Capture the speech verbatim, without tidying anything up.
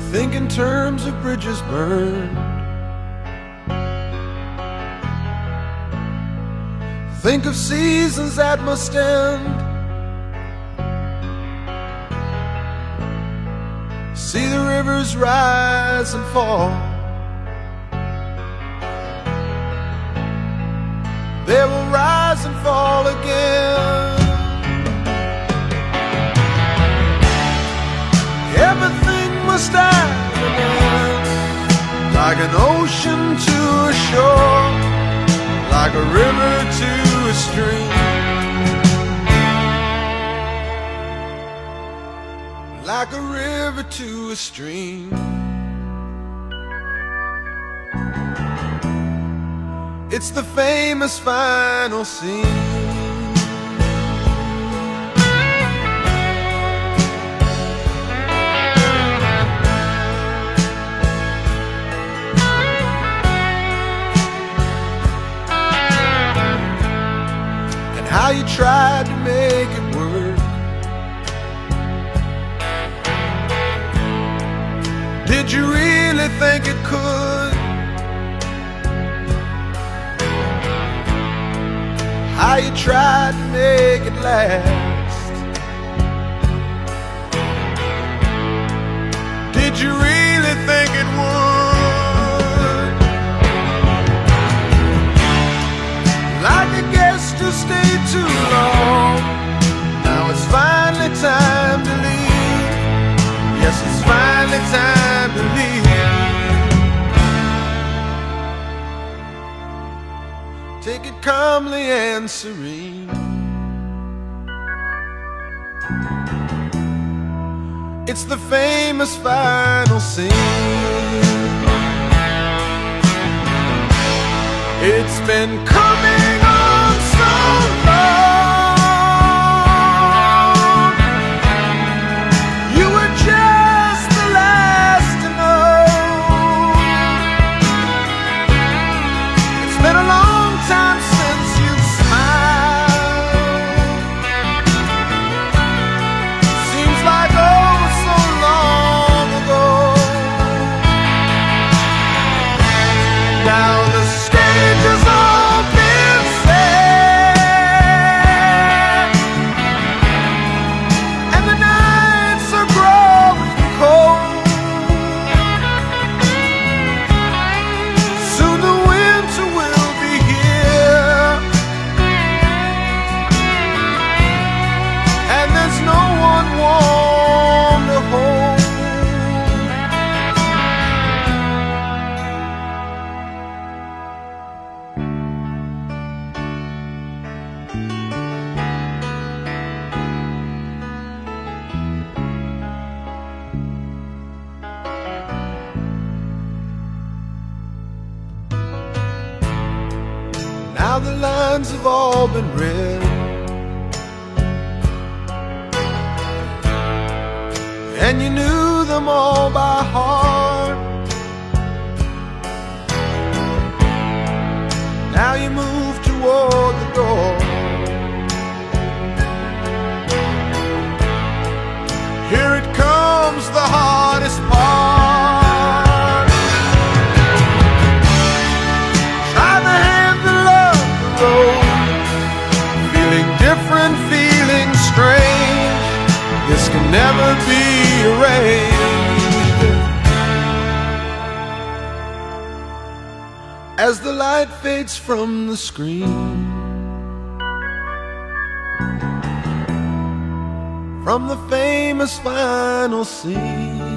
think in terms of bridges burned. Think of seasons that must end. See the rivers rise and fall. They will rise and fall again. Everything must have an end, like an ocean to a shore, like a river to a stream, like a river to a stream. It's the famous final scene. How you tried to make it work. Did you really think it could? How you tried to make it last. Did you really think it would? Like a guest who stayed too long. Now it's finally time to leave. Yes, it's finally time to leave. Take it calmly and serene. It's the famous final scene. It's been coming on so long. You were just the last to know. It's been a long time since you've smiled. Seems like oh so long ago. Now the stage is all been set, and the nights are growing cold. Soon the winter will be here, and there's no one warm to hold. Now the lines have all been read, and you knew them all by heart. Now you move toward the door. Here it comes, the hardest part. Try the hand that loved the road, feeling different, feeling strange. This can never be arranged. As the light fades from the screen, from the famous final scene.